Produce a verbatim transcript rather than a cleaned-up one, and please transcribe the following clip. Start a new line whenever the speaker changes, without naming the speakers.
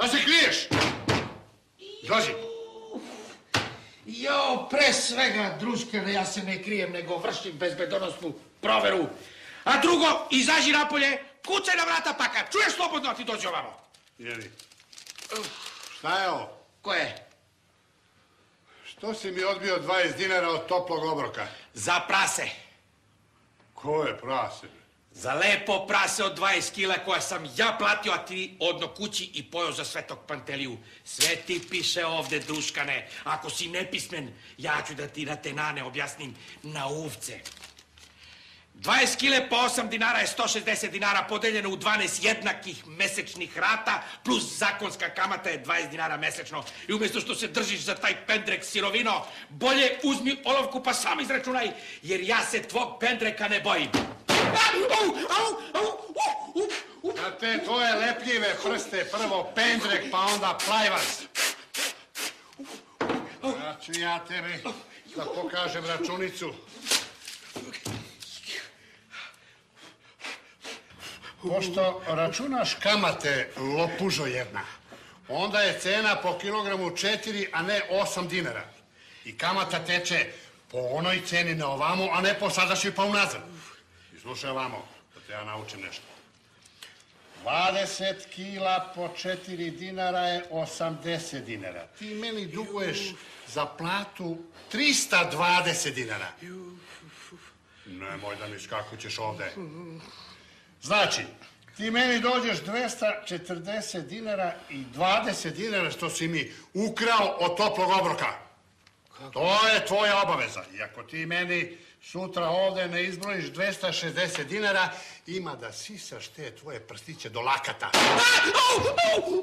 Da se kriješ? Izlazi.
Jo, pre svega, druškene, ja se ne krijem, nego vršim bezbedonosnu proveru. A drugo, izađi napolje, kucaj na vrata, pa kad čuješ slobodno, a ti dođi ovamo.
Jeli. Šta je ovo?
Ko je?
Što si mi odbio dvadeset dinara od toplog obroka?
Za prase.
Ko je prase?
Za lepo prase od dvadeset kila koja sam ja platio, a ti odno kući i pojao za Svetog Panteliju. Sve ti piše ovde, druškane. Ako si nepismen, ja ću da ti na tenane objasnim na uvce. dvadeset kile po osam dinara je sto šezdeset dinara podeljeno u dvanaest jednakih mesečnih rata, plus zakonska kamata je dvadeset dinara mesečno. I umjesto što se držiš za taj pendrek sirovino, bolje uzmi olovku pa sam izračunaj, jer ja se tvog pendreka ne bojim.
Na te tvoje lepljive prste, prvo pendrek, pa onda plajvac. Ja ću ja tebi da pokažem računicu. Pošto računaš kamate, lopužo jedna, onda je cena po kilogramu četiri, a ne osam dinara. I kamata teče po onoj ceni na ovamo, a ne po sadašnjoj pa unazad. I slušaj ovamo, da te ja naučim nešto. dvadeset kila po četiri dinara je osamdeset dinara. Ti meni duguješ za platu trista dvadeset dinara. Nemoj da mi skakućeš ovde. Znači, ti meni dođeš dvesta četrdeset dinara i dvadeset dinara što si mi ukrao od toplog obroka. To je tvoja obaveza. I ako ti meni sutra ovde ne izbrojiš dvesta šezdeset dinara, ima da sisaš te tvoje prstiće do lakata.